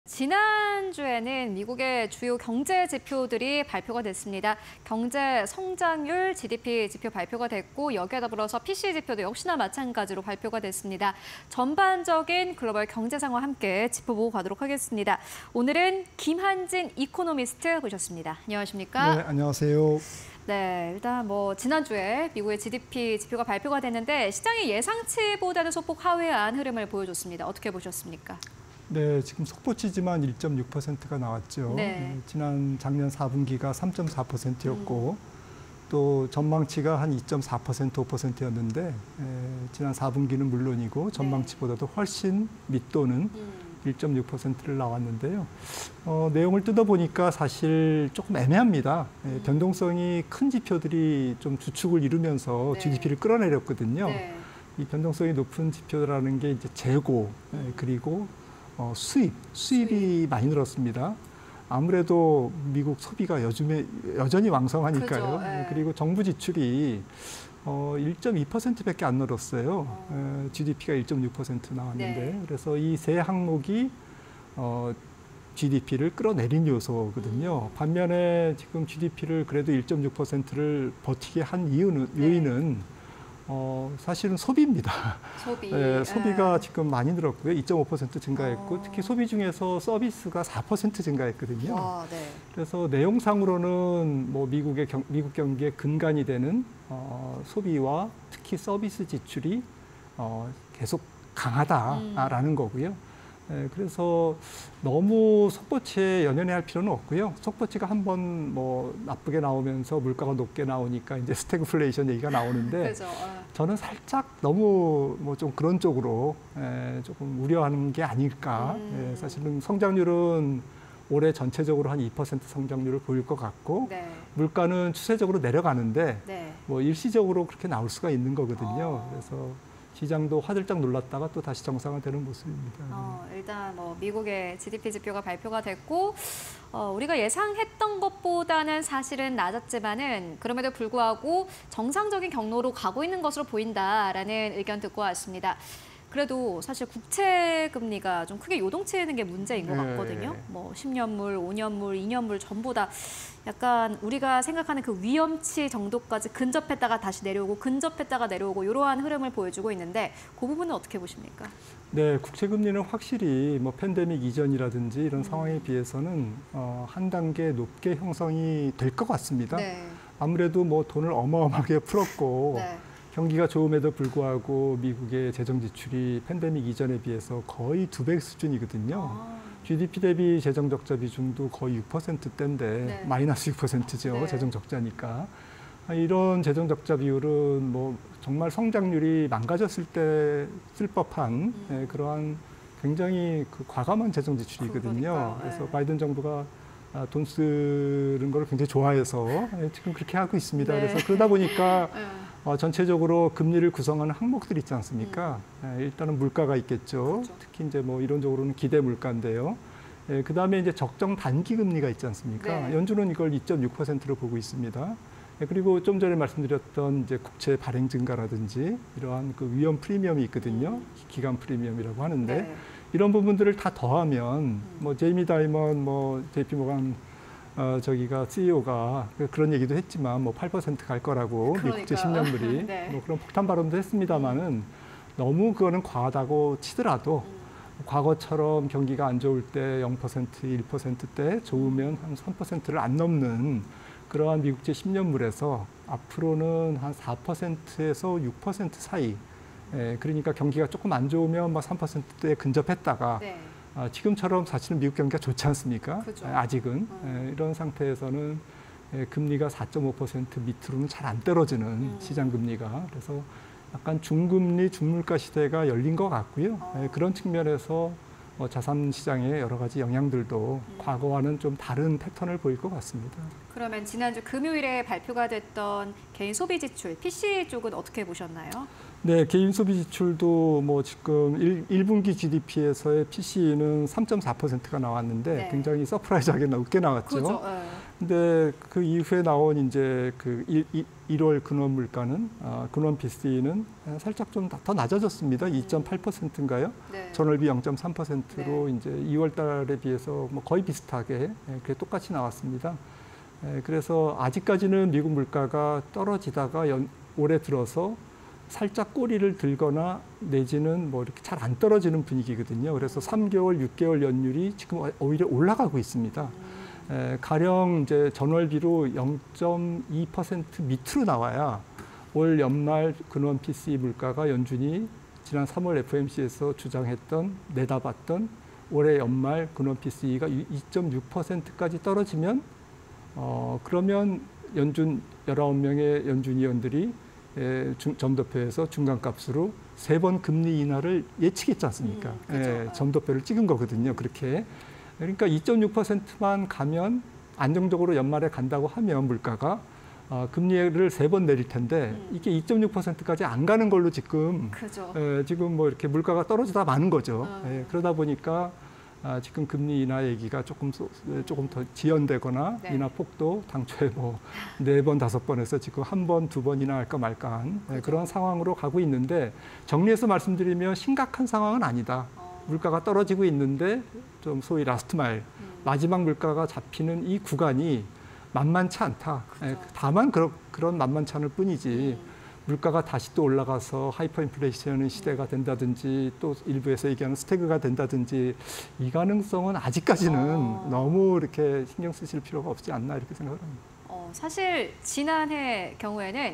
지난주에는 미국의 주요 경제 지표들이 발표가 됐습니다. 경제 성장률, GDP 지표 발표가 됐고 여기에 더불어서 PCE 지표도 역시나 마찬가지로 발표가 됐습니다. 전반적인 글로벌 경제 상황 함께 짚어보고 가도록 하겠습니다. 오늘은 김한진 이코노미스트 모셨습니다. 안녕하십니까? 네, 안녕하세요. 네, 일단 지난주에 미국의 GDP 지표가 발표가 됐는데 시장이 예상치보다는 소폭 하회한 흐름을 보여줬습니다. 어떻게 보셨습니까? 네, 지금 속보치지만 1.6%가 나왔죠. 네. 작년 4분기가 3.4%였고 또 전망치가 한 2.4%, 5%였는데 지난 4분기는 물론이고 전망치보다도 훨씬 밑도는 1.6%를 나왔는데요. 내용을 뜯어보니까 사실 조금 애매합니다. 변동성이 큰 지표들이 좀 주축을 이루면서 GDP를 끌어내렸거든요. 네. 이 변동성이 높은 지표라는 게 이제 재고 그리고 수입이 많이 늘었습니다. 아무래도 미국 소비가 요즘에 여전히 왕성하니까요. 그죠, 그리고 정부 지출이 1.2%밖에 안 늘었어요. GDP가 1.6% 나왔는데 네. 그래서 이 세 항목이 GDP를 끌어내린 요소거든요. 반면에 지금 GDP를 그래도 1.6%를 버티게 한 요인은 사실은 소비입니다. 소비가 지금 많이 늘었고요. 2.5% 증가했고 특히 소비 중에서 서비스가 4% 증가했거든요. 네. 그래서 내용상으로는 미국 경기의 근간이 되는 소비와 특히 서비스 지출이 계속 강하다라는 거고요. 그래서 너무 속보치에 연연해할 필요는 없고요. 속보치가 한번 나쁘게 나오면서 물가가 높게 나오니까 이제 스태그플레이션 얘기가 나오는데 그죠. 저는 살짝 너무 좀 그런 쪽으로 조금 우려하는 게 아닐까. 사실은 성장률은 올해 전체적으로 한 2% 성장률을 보일 것 같고 네. 물가는 추세적으로 내려가는데 네. 일시적으로 그렇게 나올 수가 있는 거거든요. 그래서 시장도 화들짝 놀랐다가 또 다시 정상화되는 모습입니다. 일단 미국의 GDP 지표가 발표가 됐고 우리가 예상했던 것보다는 사실은 낮았지만은 그럼에도 불구하고 정상적인 경로로 가고 있는 것으로 보인다라는 의견 듣고 왔습니다. 그래도 사실 국채 금리가 좀 크게 요동치는 게 문제인 것 같거든요. 10년물, 5년물, 2년물 전부 다 약간 우리가 생각하는 그 위험치 정도까지 근접했다가 다시 내려오고 근접했다가 내려오고 이러한 흐름을 보여주고 있는데 그 부분은 어떻게 보십니까? 네, 국채 금리는 확실히 팬데믹 이전이라든지 이런 상황에 비해서는 한 단계 높게 형성이 될 것 같습니다. 네. 아무래도 돈을 어마어마하게 풀었고 네. 경기가 좋음에도 불구하고 미국의 재정 지출이 팬데믹 이전에 비해서 거의 2배 수준이거든요. GDP 대비 재정 적자 비중도 거의 6%대인데 네. 마이너스 6%죠. 네. 재정 적자니까. 이런 재정 적자 비율은 정말 성장률이 망가졌을 때 쓸 법한 그러한 굉장히 과감한 재정 지출이거든요. 그래서 바이든 정부가 돈 쓰는 걸 굉장히 좋아해서 지금 그렇게 하고 있습니다. 네. 그래서 그러다 보니까 전체적으로 금리를 구성하는 항목들이 있지 않습니까? 일단은 물가가 있겠죠. 그렇죠. 특히 이제 이론적으로는 기대 물가인데요. 그다음에 이제 적정 단기 금리가 있지 않습니까? 네. 연준은 이걸 2.6%로 보고 있습니다. 그리고 좀 전에 말씀드렸던 이제 국채 발행 증가라든지 이러한 그 위험 프리미엄이 있거든요. 기간 프리미엄이라고 하는데 네. 이런 부분들을 다 더하면 제이미 다이먼 JP 모간 저기가 CEO가 그런 얘기도 했지만 8% 갈 거라고 미국 국채 10년물이 네. 그런 폭탄 발언도 했습니다마는 너무 그거는 과하다고 치더라도 과거처럼 경기가 안 좋을 때 0%, 1%대 좋으면 한 3%를 안 넘는 그러한 미국제 10년물에서 앞으로는 한 4%에서 6% 사이. 그러니까 경기가 조금 안 좋으면 3%대에 근접했다가 네. 지금처럼 사실은 미국 경기가 좋지 않습니까? 그죠. 아직은. 이런 상태에서는 금리가 4.5% 밑으로는 잘 안 떨어지는 시장 금리가. 그래서 약간 중금리, 중물가 시대가 열린 것 같고요. 그런 측면에서 자산 시장의 여러 가지 영향들도 과거와는 좀 다른 패턴을 보일 것 같습니다. 그러면 지난주 금요일에 발표가 됐던 개인 소비 지출, PCE 쪽은 어떻게 보셨나요? 네, 개인 소비 지출도 뭐 지금 1분기 GDP에서의 PCE는 3.4%가 나왔는데 네. 굉장히 서프라이즈하게 높게 나왔죠. 그죠. 예. 근데 그 이후에 나온 이제 그 1월 근원 물가는 근원 PCE는 살짝 좀 더 낮아졌습니다. 2.8%인가요? 네. 전월비 0.3%로 네. 이제 2월 달에 비해서 뭐 거의 비슷하게 그게 똑같이 나왔습니다. 그래서 아직까지는 미국 물가가 떨어지다가 올해 들어서 살짝 꼬리를 들거나 내지는 뭐 이렇게 잘 안 떨어지는 분위기거든요. 그래서 3개월, 6개월 연율이 지금 오히려 올라가고 있습니다. 가령 이제 전월비로 0.2% 밑으로 나와야 올 연말 근원 PCE 물가가 연준이 지난 3월 FOMC에서 주장했던 내다봤던 올해 연말 근원 PCE가 2.6%까지 떨어지면 그러면 연준 19명의 연준 위원들이 점도표에서 중간값으로 3번 금리 인하를 예측했지 않습니까? 그렇죠. 점도표를 찍은 거거든요. 그렇게. 그러니까 2.6%만 가면 안정적으로 연말에 간다고 하면 물가가 금리를 3번 내릴 텐데 이게 2.6%까지 안 가는 걸로 지금 그죠. 지금 뭐 이렇게 물가가 떨어지다 마는 거죠. 그러다 보니까 지금 금리 인하 얘기가 조금 더 지연되거나 네. 인하 폭도 당초에 뭐 4번, 5번에서 지금 1번, 2번 인하할까 말까한 그런 상황으로 가고 있는데 정리해서 말씀드리면 심각한 상황은 아니다. 물가가 떨어지고 있는데 좀 소위 라스트 마일, 마지막 물가가 잡히는 이 구간이 만만치 않다. 다만 그런 만만치 않을 뿐이지 물가가 다시 또 올라가서 하이퍼 인플레이션 시대가 된다든지 또 일부에서 얘기하는 스태그가 된다든지 이 가능성은 아직까지는 너무 이렇게 신경 쓰실 필요가 없지 않나 이렇게 생각을 합니다. 사실 지난해 경우에는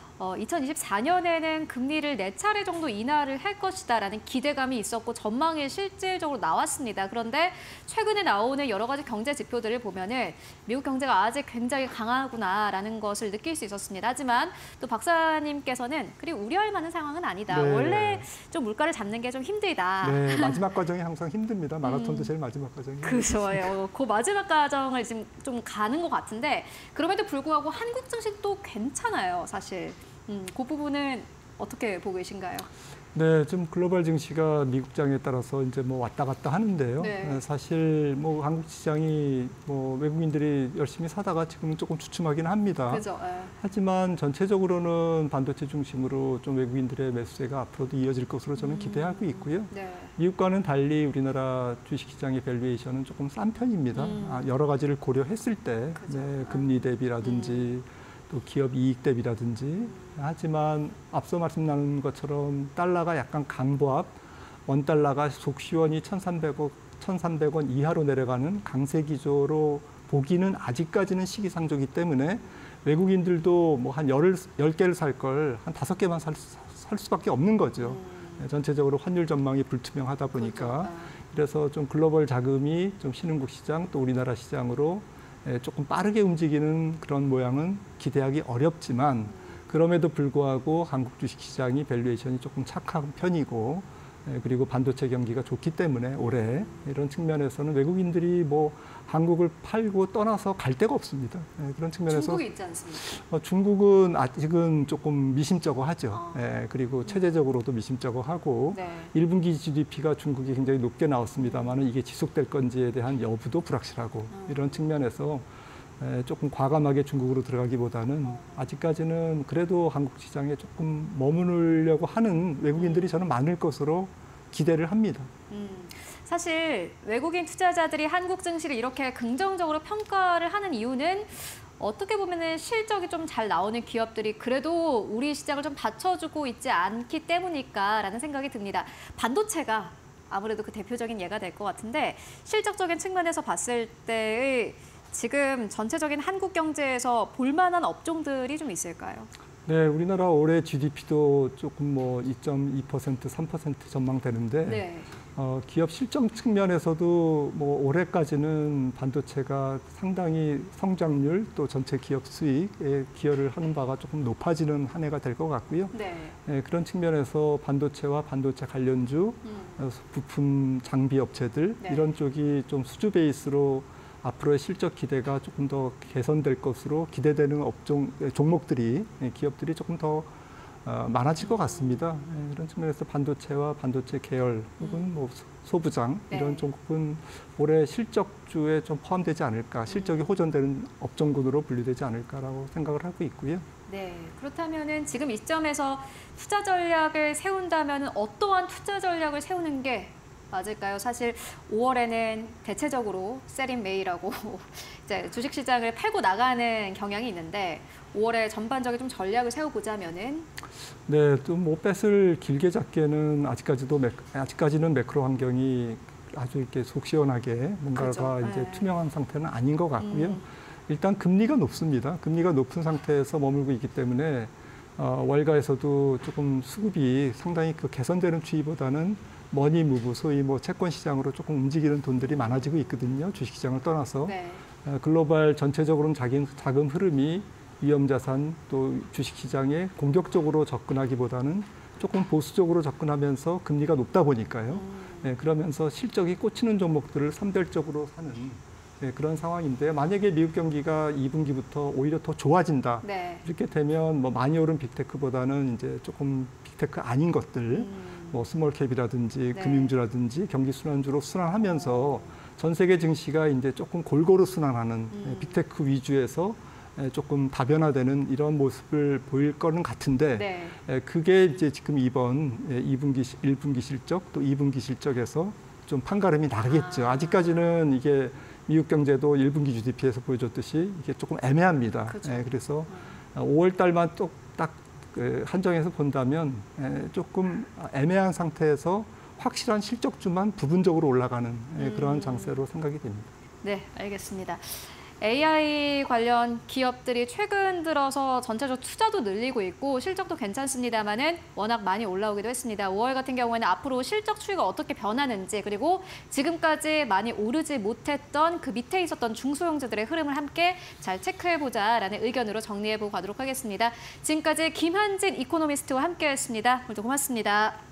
2024년에는 금리를 4차례 정도 인하를 할 것이다라는 기대감이 있었고 전망이 실질적으로 나왔습니다. 그런데 최근에 나오는 여러 가지 경제 지표들을 보면은 미국 경제가 아직 굉장히 강하구나라는 것을 느낄 수 있었습니다. 하지만 또 박사님께서는 그리 우려할 만한 상황은 아니다. 네. 원래 좀 물가를 잡는 게 좀 힘들다. 네, 마지막 과정이 항상 힘듭니다. 마라톤도 제일 마지막 과정이. 그죠. 그 마지막 과정을 지금 좀 가는 것 같은데 그럼에도 불구하고 한국 증시도 괜찮아요, 사실. 그 부분은 어떻게 보고 계신가요? 네, 좀 글로벌 증시가 미국장에 따라서 이제 뭐 왔다 갔다 하는데요. 네. 사실 뭐 한국 시장이 뭐 외국인들이 열심히 사다가 지금은 조금 주춤하긴 합니다. 그죠. 하지만 전체적으로는 반도체 중심으로 좀 외국인들의 매수세가 앞으로도 이어질 것으로 저는 기대하고 있고요. 네. 미국과는 달리 우리나라 주식시장의 밸류에이션은 조금 싼 편입니다. 여러 가지를 고려했을 때 금리 대비라든지 또 기업 이익 대비라든지 하지만 앞서 말씀 나눈 것처럼 달러가 약간 강보합, 원달러가 속시원히 1,300원 이하로 내려가는 강세 기조로 보기는 아직까지는 시기상조이기 때문에 외국인들도 뭐 한 10개를 살 걸 한 5개만 살 수밖에 없는 거죠. 전체적으로 환율 전망이 불투명하다 보니까. 그래서 좀 글로벌 자금이 좀 신흥국 시장 또 우리나라 시장으로 조금 빠르게 움직이는 그런 모양은 기대하기 어렵지만 그럼에도 불구하고 한국 주식시장이 밸류에이션이 조금 착한 편이고 그리고 반도체 경기가 좋기 때문에 올해 이런 측면에서는 외국인들이 뭐 한국을 팔고 떠나서 갈 데가 없습니다. 그런 측면에서 중국이 있지 않습니까? 중국은 아직은 조금 미심쩍어 하죠. 그리고 체제적으로도 미심쩍어 하고 네. 1분기 GDP가 중국이 굉장히 높게 나왔습니다만 이게 지속될 건지에 대한 여부도 불확실하고 이런 측면에서 조금 과감하게 중국으로 들어가기보다는 아직까지는 그래도 한국 시장에 조금 머무르려고 하는 외국인들이 저는 많을 것으로 기대를 합니다. 사실 외국인 투자자들이 한국 증시를 이렇게 긍정적으로 평가를 하는 이유는 어떻게 보면 실적이 좀 잘 나오는 기업들이 그래도 우리 시장을 좀 받쳐주고 있지 않기 때문일까라는 생각이 듭니다. 반도체가 아무래도 그 대표적인 예가 될 것 같은데 실적적인 측면에서 봤을 때의 지금 전체적인 한국 경제에서 볼만한 업종들이 좀 있을까요? 네, 우리나라 올해 GDP도 조금 뭐 2.2%, 3% 전망되는데 네. 기업 실적 측면에서도 뭐 올해까지는 반도체가 상당히 성장률 또 전체 기업 수익에 기여를 하는 바가 조금 높아지는 한 해가 될 것 같고요. 네. 그런 측면에서 반도체와 반도체 관련주, 부품 장비 업체들 네. 이런 쪽이 좀 수주 베이스로 앞으로의 실적 기대가 조금 더 개선될 것으로 기대되는 종목들이 기업들이 조금 더 많아질 것 같습니다. 이런 측면에서 반도체와 반도체 계열 혹은 뭐 소부장 이런 네. 쪽은 올해 실적주에 좀 포함되지 않을까, 실적이 호전되는 업종군으로 분류되지 않을까라고 생각을 하고 있고요. 네, 그렇다면은 지금 이 시점에서 투자 전략을 세운다면은 어떠한 투자 전략을 세우는 게 맞을까요? 사실 5월에는 대체적으로 셀인 메이라고 이제 주식시장을 팔고 나가는 경향이 있는데 5월에 전반적인 좀 전략을 세워보자면은 네, 또 뭐 뱃을 길게 잡기에는 아직까지는 매크로 환경이 아주 이렇게 속 시원하게 뭔가가 그렇죠. 이제 네. 투명한 상태는 아닌 것 같고요. 음. 일단 금리가 높습니다. 금리가 높은 상태에서 머물고 있기 때문에 월가에서도 조금 수급이 상당히 그 개선되는 추이보다는 머니 무브, 소위 뭐 채권 시장으로 조금 움직이는 돈들이 많아지고 있거든요. 주식 시장을 떠나서. 네. 글로벌 전체적으로는 자금 흐름이 위험자산 또 주식시장에 공격적으로 접근하기보다는 조금 보수적으로 접근하면서 금리가 높다 보니까요. 그러면서 실적이 꽂히는 종목들을 선별적으로 사는 그런 상황인데 만약에 미국 경기가 2분기부터 오히려 더 좋아진다. 네. 이렇게 되면 뭐 많이 오른 빅테크보다는 이제 조금 빅테크 아닌 것들 뭐 스몰캡이라든지 네. 금융주라든지 경기 순환주로 순환하면서 전 세계 증시가 이제 조금 골고루 순환하는 빅테크 위주에서 조금 다변화되는 이런 모습을 보일 거는 같은데 네. 그게 이제 지금 이번 2분기, 1분기 실적 또 2분기 실적에서 좀 판가름이 나겠죠. 아직까지는 이게 미국 경제도 1분기 GDP에서 보여줬듯이 이게 조금 애매합니다. 그렇죠. 그래서 5월 달만 딱 한정해서 본다면 조금 애매한 상태에서 확실한 실적주만 부분적으로 올라가는 그러한 장세로 생각이 됩니다. 네, 알겠습니다. AI 관련 기업들이 최근 들어서 전체적 투자도 늘리고 있고 실적도 괜찮습니다만은 워낙 많이 올라오기도 했습니다. 5월 같은 경우에는 앞으로 실적 추이가 어떻게 변하는지 그리고 지금까지 많이 오르지 못했던 그 밑에 있었던 중소형주들의 흐름을 함께 잘 체크해보자라는 의견으로 정리해보고 가도록 하겠습니다. 지금까지 김한진 이코노미스트와 함께했습니다. 오늘도 고맙습니다.